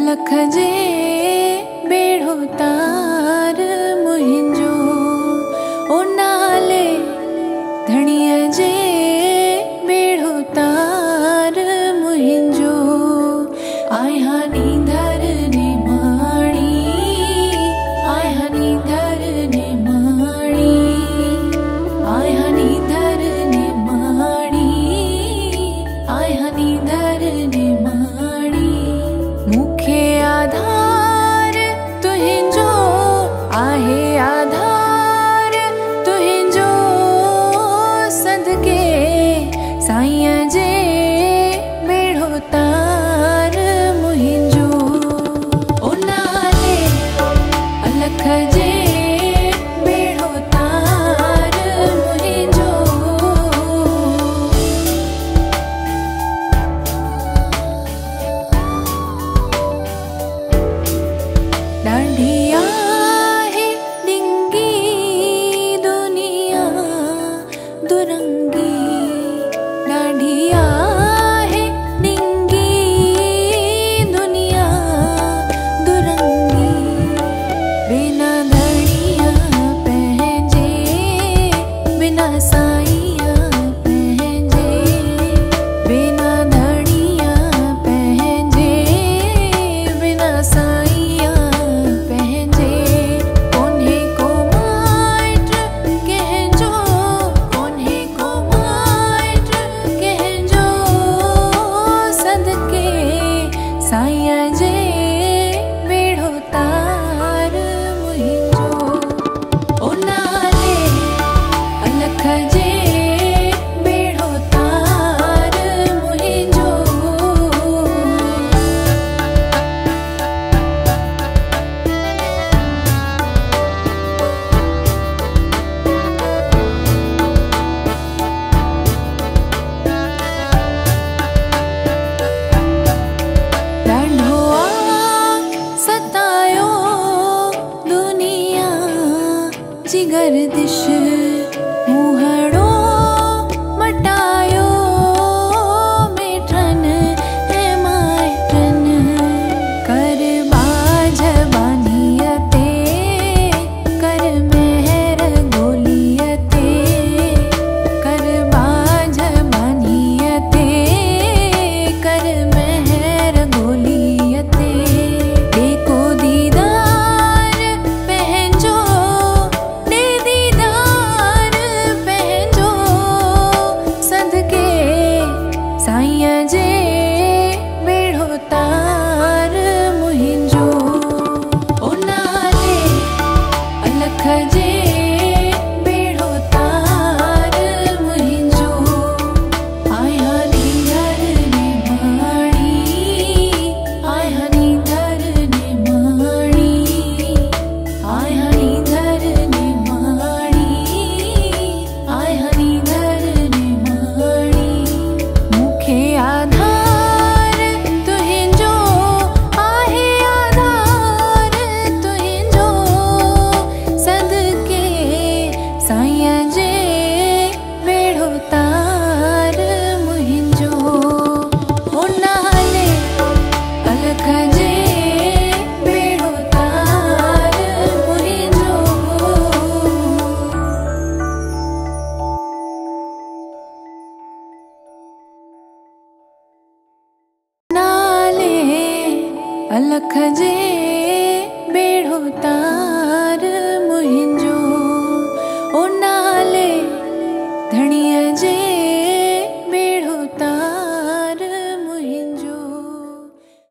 अलख जे बेड़ो तार मुहिंजो ओ नाले धणीअ जे बेड़ो तार मुहिंजो आया नींदर ने माणी आया नींदर ने माणी आया नींदर ने माणी आया नींदर ने माणी मुखे आधार तुहिंजो आहे आधार तुहिंजो सदके साईं जे बेड़ो तार मुहिंजो ओ नाले अलख जे बेड़ो तार मुहिंजो ॾाढी आहे डिंगी दुनिया दुरंगी ॾाढी आहे डिंगी दुनिया दुरंगी बिना धणिया पंहिंजे बिना साईं पंहिंजे बिना धणिया पंहिंजे बिना साईं पंहिंजे कोन्हे को माइट कंहिंजो कोन्हे को माइट कंहिंजो सदके साईं जे बेड़ो तार मुहिंजो ओ नाले अलख जे बेड़ो तार मुहिंजो ॾाढो सतायो दुनिया जी गर्दिश मुहड़ो मटायो मेटन ऐं माइटन कर बाझ बानीअ ते कर मेहर गोलीअ ते कर बाझ बानीअ ते कर मेहर गोलीअ ते टेको दीदार पंहिंजो ॾे दीदार पंहिंजो सदके साईं जे बेड़ो तार मुहिंजो ओ नाले अलख जे बेड़ो तार मुहिंजो आया नींदर ने माणी आया नींदर ने माणी आया नींदर ने माणी आया नींदर ने माणी मुखे आधार तुहिंजो आहे आधार तुहिंजो सदके साईं जे बेड़ो तार मुहिंजो ओ नाले अलख जे बेड़ो तार मुहिंजो नाले अलख जे बेड़ो तार